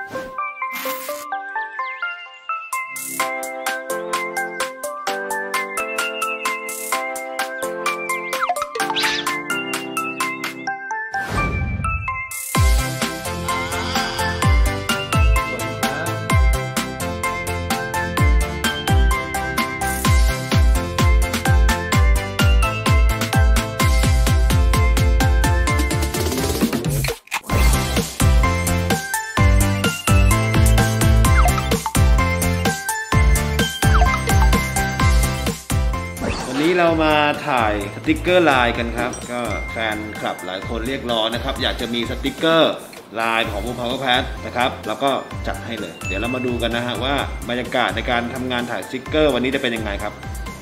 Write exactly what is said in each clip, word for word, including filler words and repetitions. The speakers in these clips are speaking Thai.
เรามาถ่ายสติกเกอร์ลายกันครับก็แฟนคลับหลายคนเรียกร้องนะครับอยากจะมีสติกเกอร์ลายของ PowerPad นะครับแล้วก็จัดให้เลยเดี๋ยวเรามาดูกันนะฮะว่าบรรยากาศในการทำงานถ่ายสติกเกอร์วันนี้จะเป็นยังไงครับ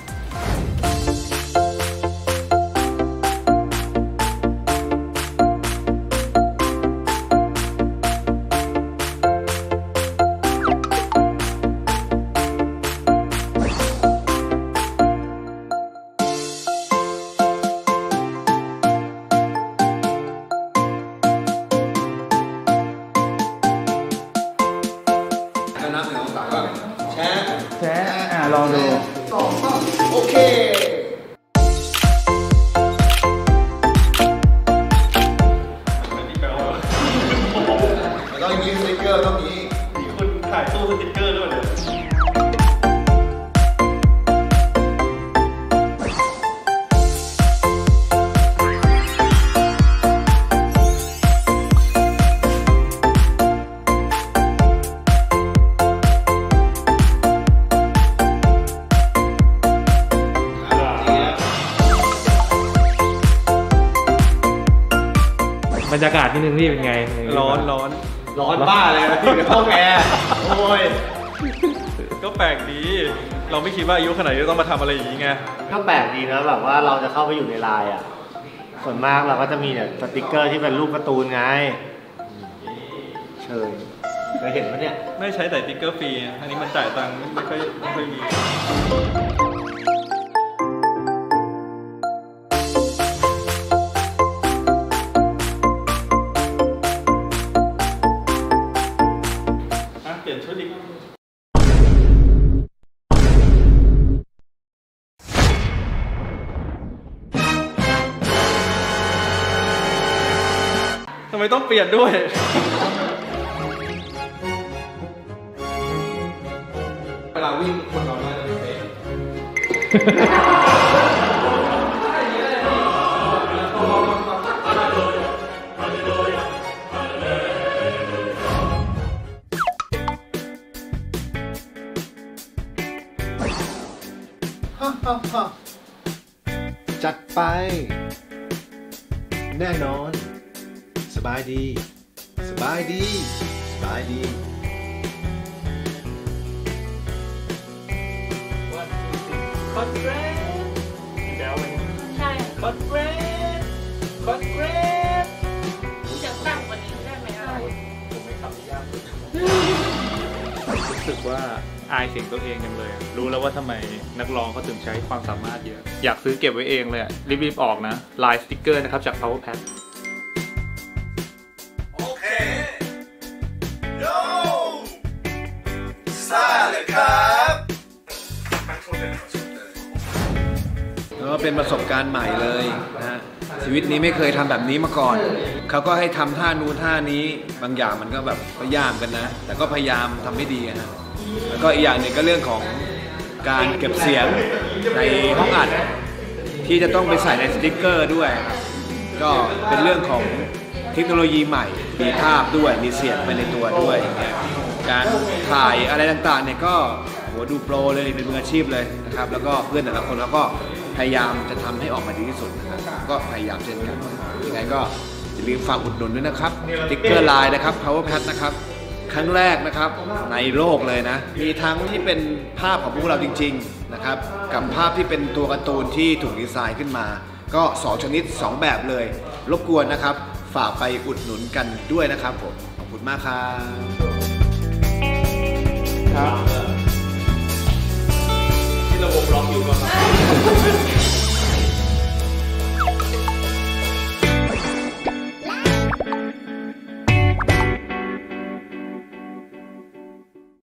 แชะอ่ะลองดูสองก็โอเคต้องมีสติ๊กเกอร์ต้องมีมีคนถ่ายตู้สติ๊กเกอร์ด้วยเลยบรรยากาศที่นึงพี่เป็นไงร้อนร้อนร้อนบ้าเลยนะพี่ในห้องแอร์โอ้ยก็แปลกดีเราไม่คิดว่าอายุขนาดนี้ต้องมาทำอะไรอย่างนี้ไงก็แปลกดีนะแบบว่าเราจะเข้าไปอยู่ในไลน์อ่ะส่วนมากเราก็จะมีเนี่ยสติ๊กเกอร์ที่เป็นรูปการ์ตูนไงเชิญเคยเห็นไหมเนี่ยไม่ใช้แต่สติ๊กเกอร์ฟรีอันนี้มันจ่ายตังค์ไม่ค่อยไม่ค่อยมีทำไมต้องเปลี่ยนด้วยเวลาวิ่งคนนอนได้เลยเป๊ะจัดไปแน่นอนสบายดีสบายดีสบายดีคอนเกรสแจ๋วเลยใช่คอนเกรสคอนเกรสรู้จักตั้งวันนี้ได้ไหมอ่ะผมไม่ขับยากรู้สึกว่าอายเสียงตัวเองจังเลยรู้แล้วว่าทำไมนักร้องเขาถึงใช้ความสามารถเยอะอยากซื้อเก็บไว้เองเลยรีบๆออกนะลายสติ๊กเกอร์นะครับจาก PowerPad ก็เป็นประสบการณ์ใหม่เลยนะฮะชีวิตนี้ไม่เคยทำแบบนี้มาก่อนเขาก็ให้ทำท่านู้นท่านี้บางอย่างมันก็แบบก็ยากกันนะแต่ก็พยายามทำให้ดีนะแล้วก็อีกอย่างหนึ่งก็เรื่องของการเก็บเสียงในห้องอัดที่จะต้องไปใส่ในสติ๊กเกอร์ด้วยก็เป็นเรื่องของเทคโนโลยีใหม่มีภาพด้วยมีเสียงไปในตัวด้วยอย่างเงี้ยการถ่ายอะไรต่างๆเนี่ยก็โหดูโปรเลยเป็นมืออาชีพเลยนะครับแล้วก็เพื่อนแต่ละคนแล้วก็พยายามจะทำให้ออกมาดีที่สุดนะครับก็พยายามเช่นกันยังไงก็อย่าลืมฝากอุดหนุนด้วยนะครับสติ๊กเกอร์ลายนะครับ PowerPad นะครับครั้งแรกนะครับในโลกเลยนะมีทั้งที่เป็นภาพของพวกเราจริงๆนะครับกับภาพที่เป็นตัวการ์ตูนที่ถูกดีไซน์ขึ้นมาก็สองชนิดสองแบบเลยรบกวนนะครับฝากไปอุดหนุนกันด้วยนะครับผมขอบคุณมากครับครับที่ระบบล็อกอยู่ก่อน